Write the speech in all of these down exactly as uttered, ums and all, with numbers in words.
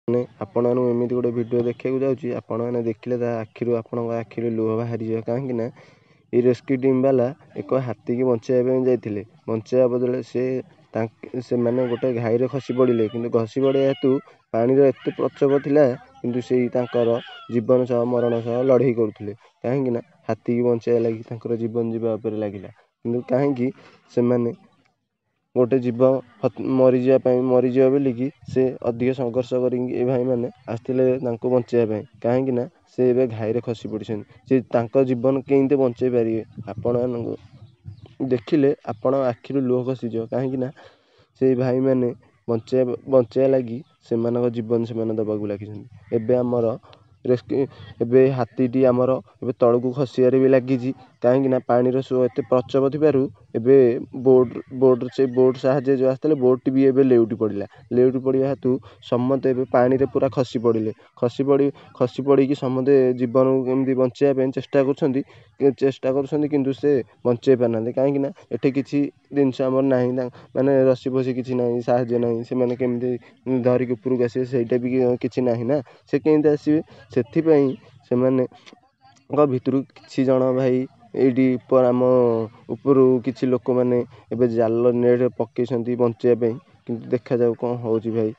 ମାନେ ଆପଣଙ୍କୁ ଏମିତି ଗୋଟେ ଭିଡ଼ିଓ ଦେଖିବାକୁ ଯାଉଛି, ଆପଣମାନେ ଦେଖିଲେ ତା ଆଖିରୁ ଆପଣଙ୍କ ଆଖିରୁ ଲୁହ ବାହାରିଯିବ। କାହିଁକି ନା ଏଇ ରେସ୍କ୍ୟୁ ଟିମ୍ ବାଲା ଏକ ହାତୀକି ବଞ୍ଚାଇବା ପାଇଁ ଯାଇଥିଲେ। ବଞ୍ଚାଇବା ବଦଳରେ ସେ ତାଙ୍କ ସେମାନେ ଗୋଟେ ଘାଇରେ ଖସି ପଡ଼ିଲେ, କିନ୍ତୁ ଖସି ପଡ଼ିବା ହେତୁ ପାଣିର ଏତେ ପ୍ରଚୋପ ଥିଲା, କିନ୍ତୁ ସେଇ ତାଙ୍କର ଜୀବନ ସହ ମରଣ ସହ ଲଢ଼େଇ କରୁଥିଲେ। କାହିଁକି ନା ହାତୀକି ବଞ୍ଚାଇବା ଲାଗି ତାଙ୍କର ଜୀବନ ଯିବା ଉପରେ ଲାଗିଲା। କିନ୍ତୁ କାହିଁକି ସେମାନେ ଗୋଟେ ଜୀବ ମରିଯିବା ପାଇଁ ମରିଯିବ ବୋଲିକି ସେ ଅଧିକ ସଂଘର୍ଷ କରିକି ଏ ଭାଇମାନେ ଆସିଥିଲେ ତାଙ୍କୁ ବଞ୍ଚାଇବା ପାଇଁ। କାହିଁକି ନା ସେ ଏବେ ଘାଇରେ ଖସି ପଡ଼ିଛନ୍ତି। ସେ ତାଙ୍କ ଜୀବନ କେମିତି ବଞ୍ଚାଇ ପାରିବେ? ଆପଣମାନଙ୍କୁ ଦେଖିଲେ ଆପଣ ଆଖିରୁ ଲୁହ ଖସିଯିବ। କାହିଁକି ନା ସେଇ ଭାଇମାନେ ବଞ୍ଚାଇବା ବଞ୍ଚାଇବା ଲାଗି ସେମାନଙ୍କ ଜୀବନ ସେମାନେ ଦେବାକୁ ଲାଗିଛନ୍ତି। ଏବେ ଆମର ରେସ୍କ୍ୟୁ ଏବେ ହାତୀଟି ଆମର ଏବେ ତଳକୁ ଖସିବାରେ ବି ଲାଗିଛି। କାହିଁକି ନା ପାଣିର ସୁଅ ଏତେ ପ୍ରଚୋପ ଥିବାରୁ ଏବେ ବୋଟ୍ ବୋଟ୍ ସେ ବୋଟ୍ ସାହାଯ୍ୟରେ ଯେଉଁ ଆସିଥିଲେ ବୋଟ୍ଟି ବି ଏବେ ଲେଉଟି ପଡ଼ିଲା। ଲେଉଟି ପଡ଼ିବା ହେତୁ ସମସ୍ତେ ଏବେ ପାଣିରେ ପୁରା ଖସି ପଡ଼ିଲେ। ଖସି ପଡ଼ି ଖସି ପଡ଼ିକି ସମସ୍ତେ ଜୀବନକୁ କେମିତି ବଞ୍ଚାଇବା ପାଇଁ ଚେଷ୍ଟା କରୁଛନ୍ତି ଚେଷ୍ଟା କରୁଛନ୍ତି କିନ୍ତୁ ସେ ବଞ୍ଚାଇ ପାରୁନାହାନ୍ତି। କାହିଁକି ନା ଏଠି କିଛି ଜିନିଷ ଆମର ନାହିଁ, ମାନେ ରସି ଫସି କିଛି ନାହିଁ, ସାହାଯ୍ୟ ନାହିଁ। ସେମାନେ କେମିତି ଧରିକି ଉପରକୁ ଆସିବେ ସେଇଟା ବି କିଛି ନାହିଁ ନା, ସେ କେମିତି ଆସିବେ? ସେଥିପାଇଁ ସେମାନଙ୍କ ଭିତରୁ କିଛି ଜଣ ଭାଇ ଏଇଠି ଉପର ଆମ ଉପରୁ କିଛି ଲୋକମାନେ ଏବେ ଜାଲ ନେଟ୍ ପକେଇଛନ୍ତି ବଞ୍ଚାଇବା ପାଇଁ। କିନ୍ତୁ ଦେଖାଯାଉ କ'ଣ ହେଉଛି ଭାଇ।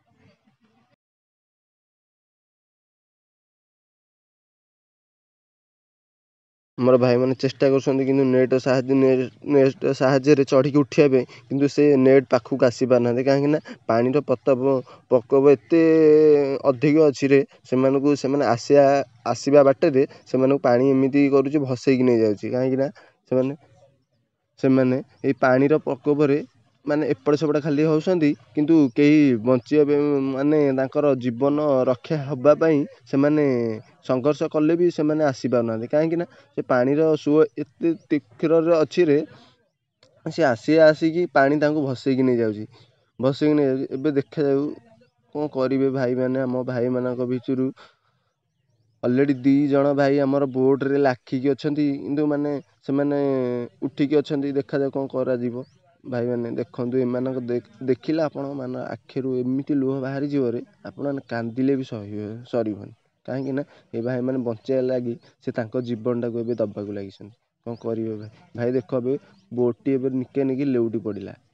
ଆମର ଭାଇମାନେ ଚେଷ୍ଟା କରୁଛନ୍ତି କିନ୍ତୁ ନେଟ୍ ସାହାଯ୍ୟ ନେଟ୍ ସାହାଯ୍ୟରେ ଚଢ଼ିକି ଉଠିବା ପାଇଁ, କିନ୍ତୁ ସେ ନେଟ୍ ପାଖକୁ ଆସି ପାରୁନାହାନ୍ତି। କାହିଁକି ନା ପାଣିର ପ୍ରତାପ ପ୍ରକୋପ ଏତେ ଅଧିକ ଅଛି ରେ ସେମାନଙ୍କୁ ସେମାନେ ଆସିବା ଆସିବା ବାଟରେ ସେମାନଙ୍କୁ ପାଣି ଏମିତି କରୁଛି ଭସେଇକି ନେଇଯାଉଛି। କାହିଁକି ନା ସେମାନେ ସେମାନେ ଏଇ ପାଣିର ପ୍ରକୋପରେ ମାନେ ଏପଟ ସେପଟ ଖାଲି ହେଉଛନ୍ତି, କିନ୍ତୁ କେହି ବଞ୍ଚିବା ପାଇଁ ମାନେ ତାଙ୍କର ଜୀବନ ରକ୍ଷା ହେବା ପାଇଁ ସେମାନେ ସଂଘର୍ଷ କଲେ ବି ସେମାନେ ଆସିପାରୁନାହାନ୍ତି। କାହିଁକି ନା ସେ ପାଣିର ସୁଅ ଏତେ ତୀକ୍ଷ୍ଣରେ ଅଛି ରେ ସେ ଆସି ଆସିକି ପାଣି ତାଙ୍କୁ ଭସେଇକି ନେଇଯାଉଛି ଭସେଇକି ନେଇଯାଉଛି। ଏବେ ଦେଖାଯାଉ କ'ଣ କରିବେ ଭାଇମାନେ। ଆମ ଭାଇମାନଙ୍କ ଭିତରୁ ଅଲରେଡ଼ି ଦୁଇ ଜଣ ଭାଇ ଆମର ବୋଟ୍ରେ ଲାଖିକି ଅଛନ୍ତି, କିନ୍ତୁ ମାନେ ସେମାନେ ଉଠିକି ଅଛନ୍ତି। ଦେଖାଯାଉ କ'ଣ କରାଯିବ। ଭାଇମାନେ ଦେଖନ୍ତୁ, ଏମାନଙ୍କ ଦେଖିଲେ ଆପଣଙ୍କ ମାନ ଆଖିରୁ ଏମିତି ଲୁହ ବାହାରିଯିବରେ ଆପଣମାନେ କାନ୍ଦିଲେ ବି ସହିବେ ସରିବନି। କାହିଁକି ନା ଏ ଭାଇମାନେ ବଞ୍ଚାଇବା ଲାଗି ସେ ତାଙ୍କ ଜୀବନଟାକୁ ଏବେ ଦେବାକୁ ଲାଗିଛନ୍ତି। କ'ଣ କରିବେ ଭାଇ? ଭାଇ ଦେଖ ଏବେ ବୋଟ୍ଟି ଏବେ ନିକେ ନିକେ ଲେଉଟି ପଡ଼ିଲା।